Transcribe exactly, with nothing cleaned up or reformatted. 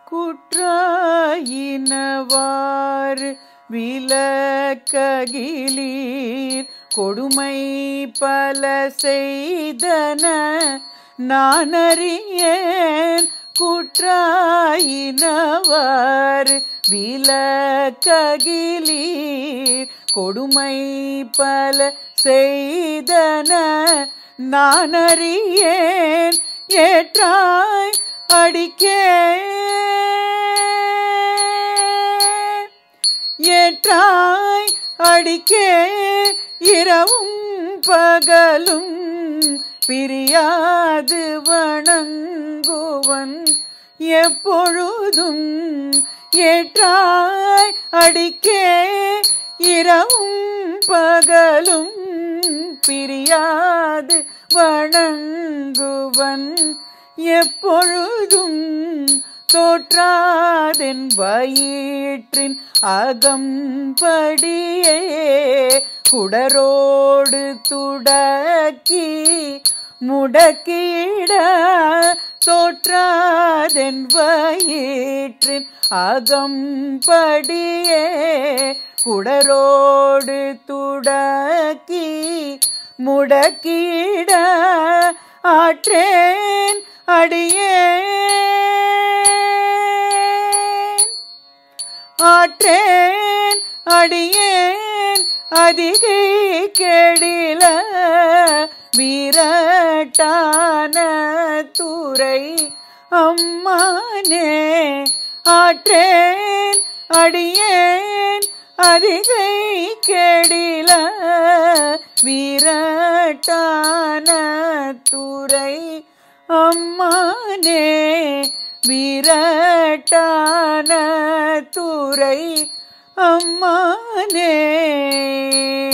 குற்றாயினவாறு விலக்ககிலீர் கொடுமை பல செய்தன நானறியேன். குற்றாயினவாறு விலக்ககிலீர் கொடுமை பல செய்தன நானறியேன். ஏற்றாய் அடிக்கே ஏற்றாய் அடிக்கே இரவும் பகலும் பிரியாது வணங்குவன் எப்பொழுதும். ஏற்றாய் அடிக்கே இரவும் பகலும் பிரியாது வணங்குவன் எப்பொழுதும். தோற்றாதென் வயிற்றின் அகம்படியே குடரோடு துடக்கி முடக்கிட. தோற்றாதென் வயிற்றின் அகம்படியே குடரோடு துடக்கி முடக்கிட. ஆற்றேன் அடியேன் ஆற்றேன் அடியேன் அதிகை கெடில வீரட்டான துறை அம்மானே. ஆற்றேன் அடியேன் அதிகை கெடில வீரட்டான துறை அம்மானே. வீரட்டான துறை அம்மானே.